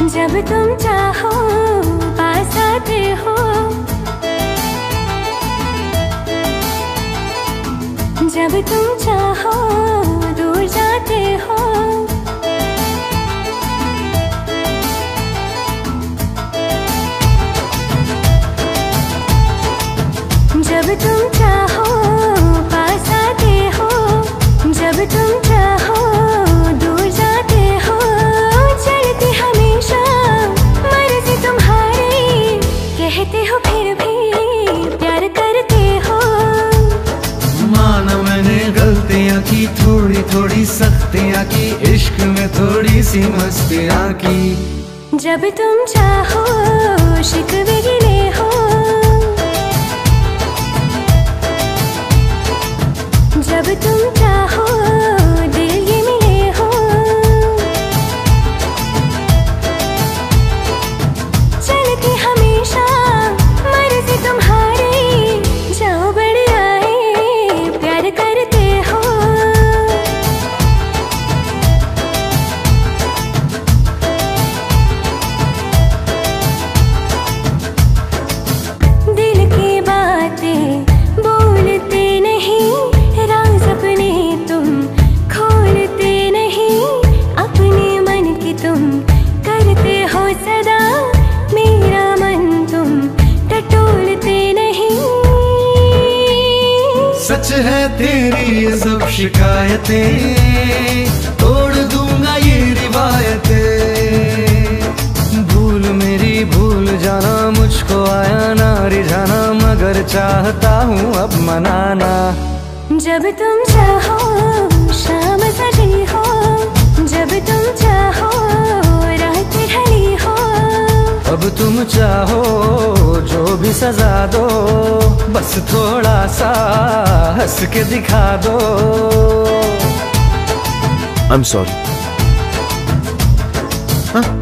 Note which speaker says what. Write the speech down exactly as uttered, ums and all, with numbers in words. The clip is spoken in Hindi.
Speaker 1: जब तुम चाहो पास आते हो, जब तुम चाहो दूर जाते हो। जब तुम चाहो पास आते हो, जब तुम चाहो दूर जाते हो। चलती हमेशा मर्जी तुम्हारी, कहते हो फिर भी प्यार करते हो।
Speaker 2: माना मैंने गलतियाँ की, थोड़ी थोड़ी सख्तियाँ की, इश्क में थोड़ी सी मस्तियाँ की।
Speaker 1: जब तुम चाहो शिकवे गिले हो, जब तुम चाहो दिल ये मिले हो। चलती हमेशा मर्जी तुम्हारी, जाओ बड़े आए प्यार करते हो। दिल की बातें बोलते नहीं, राज अपने तुम खोलते नहीं। अपने मन की तुम करते हो सदा, मेरा मन तुम टटोलते नहीं।
Speaker 2: सच है तेरी ये सब शिकायतें, तोड़ दूंगा ये रिवायतें। भूल मेरी भूल जाना, मुझको आया ना रिझाना, मगर चाहता हूँ अब मनाना।
Speaker 1: जब तुम चाहो शाम सजी हो, जब तुम चाहो रात ढली हो।
Speaker 2: अब तुम चाहो जो भी सजा दो, बस थोड़ा सा हंस के दिखा दो।
Speaker 3: I am sorry. हाँ